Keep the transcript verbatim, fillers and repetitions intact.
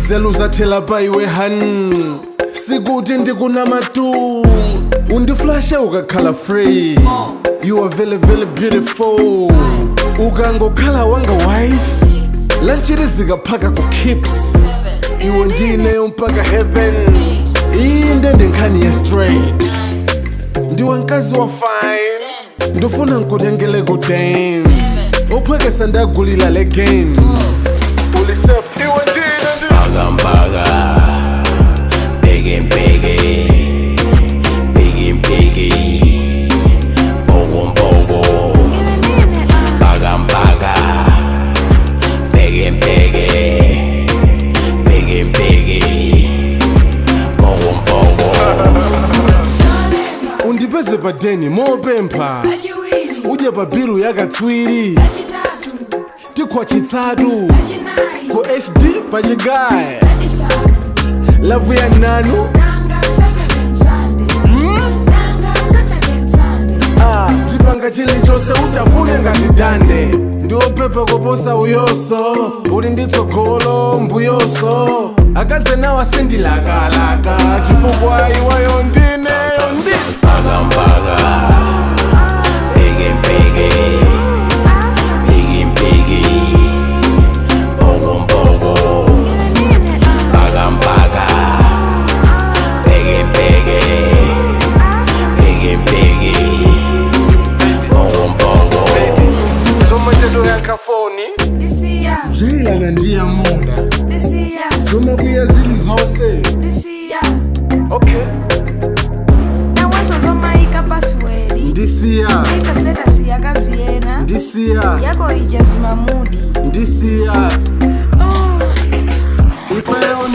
nzelu zathela pa iwe han sikuthi ndikunamatu undiflashe ukakhala free you are very very beautiful ukangokhala wanga wife lanchiri zikaphaka ku kips iwe ndineyo mpaka heaven inde ndenkhani ye straight ndiwe nkazi wa fine ndofuna nkutengele ku dame uphekesa ndagulila le game ulisef iwe ndine mpaga mpaga peke mpeke peke mpeke mpoko mpoko mpaga mpaga peke mpeke peke mpeke mpoko mpoko undipeze padeni mopempha uje pabiru yakatswiri tikwa chitsatu ku H D pachigaya lavu ya nanu chipanga chili chose utafune ngatidande ndiopepa kuposa uyoso uli nditsogolo mbuyoso akaze nawa sindilakalaka chifukwa iwayo ndineyo ndi mpaga mpaga peke mpeke peke mpeke mpoko mpoko mpaga mpaga peke mpeke peke mpeke mpoko mpoko soma cheto yankafoni jilana ndiyamuna soma kuya zili zose okay ndisiya ndisiya yako ijazima mudi ndisiya ife